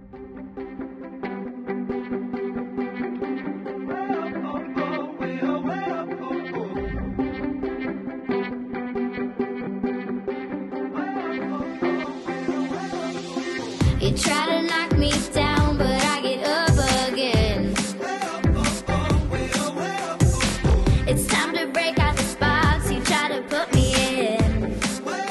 You try to knock me down, but I get up again. It's time to break out the spots you try to put me in.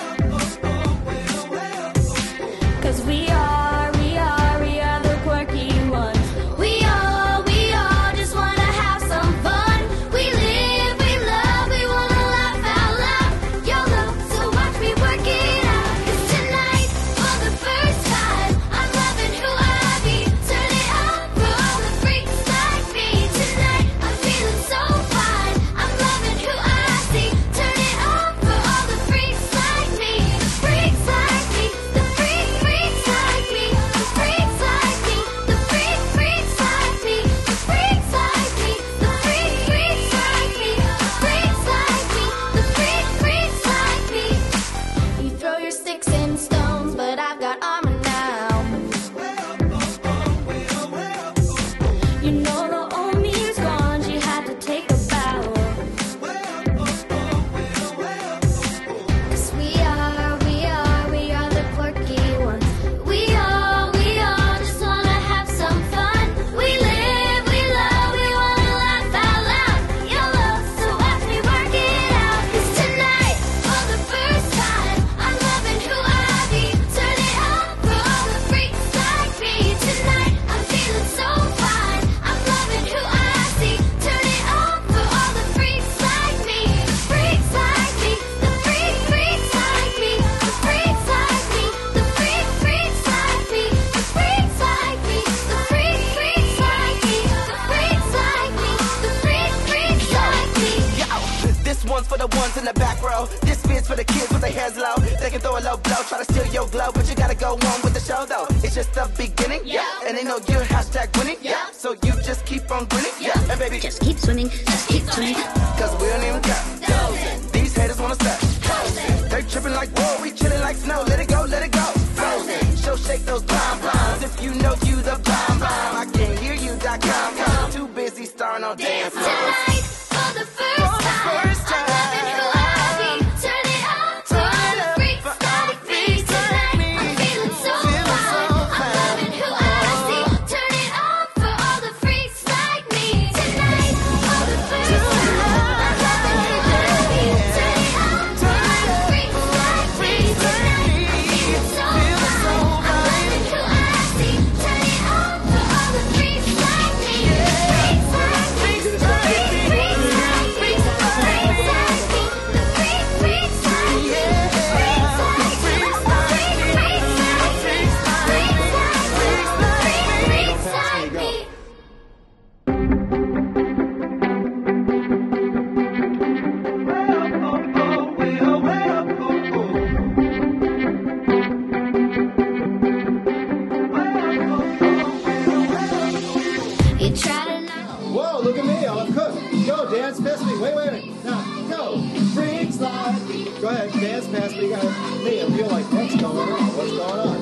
'Cause we are the quirky ones. We all just wanna have some fun. We live, we love, we wanna laugh out loud. YOLO, so watch me work it out. 'Cause tonight, for the first time, I'm loving who I be. Turn it up for all the freaks like me. Tonight, I'm feeling so fine. I'm loving who I see. Turn it up for all the freaks like me. Freaks like me, the freaks like me. The freaks like me, the freaks like me. The freaks like me, the freaks like me. The freaks like me, the freaks like me. You throw your sticks and stones, but I've got armor now. You know the old me is gone, she had to take a bow. 'Cause we are the quirky ones. We all just wanna have some fun. We live, we love, we wanna laugh out loud. YOLO, so watch me work it out. 'Cause tonight, for the first time, I'm loving who I be. Turn it up for all the freaks like me. Tonight, I'm feeling so fine. I'm loving who I see. Turn it up for all the freaks like me. Freaks like me, the freaks like me. The freaks like me, the freaks like me. The freaks like me, the freaks like me. The freaks like me, the freaks like me. Yo, this one's for the ones in the back row. This fit's for the kids with their heads low. They can throw a low blow, try to steal your glow, but you gotta go on with the show though. It's just the beginning, yeah. And they know you're #winning, yeah. So you just keep on grinning, yeah. And baby, Just keep swimming, just keep swimming. 'cause we don't even care. These haters wanna step. They tripping like whoa, we chilling like snow. Let it go, let it go. Show shake those bomb bombs. If you know you the bomb bomb, I can't hear you.com. Too busy starring on dance floors. Tonight, for the first time, I'm loving who I be. Turn it up for all the freaks like me. Tonight, I'm feeling so fine. I'm loving who I see. Turn it up for all the freaks like me. Tonight, for the first time, I'm loving who I be. Turn it up for all the freaks like me. Tonight, I'm feeling so fine. I'm loving who I see. Turn it up for all the freaks like me. Freaks like me, the freaks like me. You try to know. Whoa, look at me, I'm cooked. Go, dance past me. Wait. Now, go. Freaks like. Go ahead, dance past me. You gotta me and feel like, what's going on?